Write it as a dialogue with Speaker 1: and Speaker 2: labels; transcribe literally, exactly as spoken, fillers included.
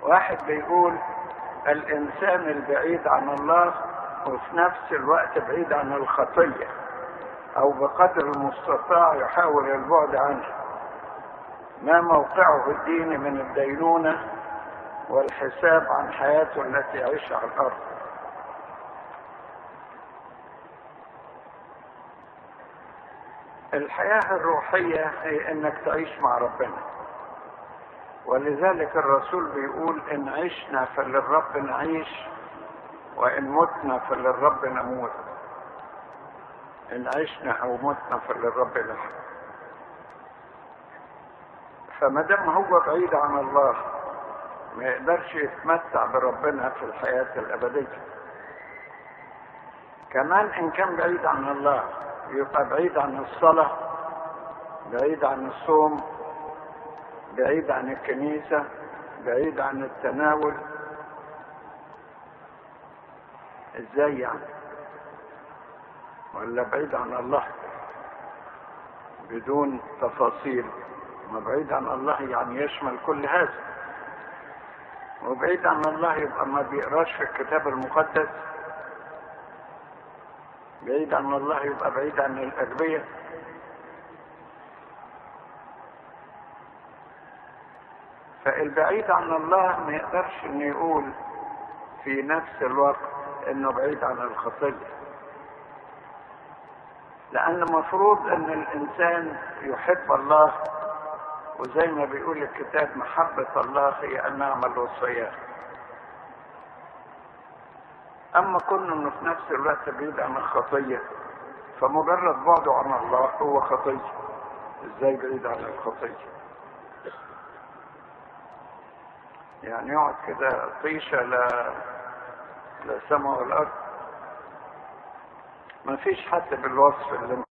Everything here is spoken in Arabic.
Speaker 1: واحد بيقول الإنسان البعيد عن الله وفي نفس الوقت بعيد عن الخطية، أو بقدر المستطاع يحاول البعد عنها، ما موقعه الديني من الدينونة والحساب عن حياته التي يعيشها على الأرض؟ الحياة الروحية هي انك تعيش مع ربنا، ولذلك الرسول بيقول ان عشنا فللرب نعيش وان متنا فللرب نموت. ان عشنا او متنا فللرب نحن. فما دام هو بعيد عن الله ما يقدرش يتمتع بربنا في الحياة الأبدية. كمان ان كان بعيد عن الله يبقى بعيد عن الصلاة، بعيد عن الصوم، بعيد عن الكنيسة، بعيد عن التناول. ازاي يعني؟ ولا بعيد عن الله بدون تفاصيل؟ ما بعيد عن الله يعني يشمل كل هذا. وبعيد عن الله يبقى ما بيقراش في الكتاب المقدس. بعيد عن الله يبقى بعيد عن الأغبياء. فالبعيد عن الله ما يقدرش انه يقول في نفس الوقت انه بعيد عن الخطية، لان مفروض ان الانسان يحب الله، وزي ما بيقول الكتاب محبة الله هي ان نعمل وصاياه. اما كنا انه في نفس الوقت بعيد عن الخطية فمجرد بعده عن الله هو خطية. ازاي بعيد عن الخطية؟ يعني يقعد كده طيشة لا لا سماء والارض. ما فيش حد بالوصف اللي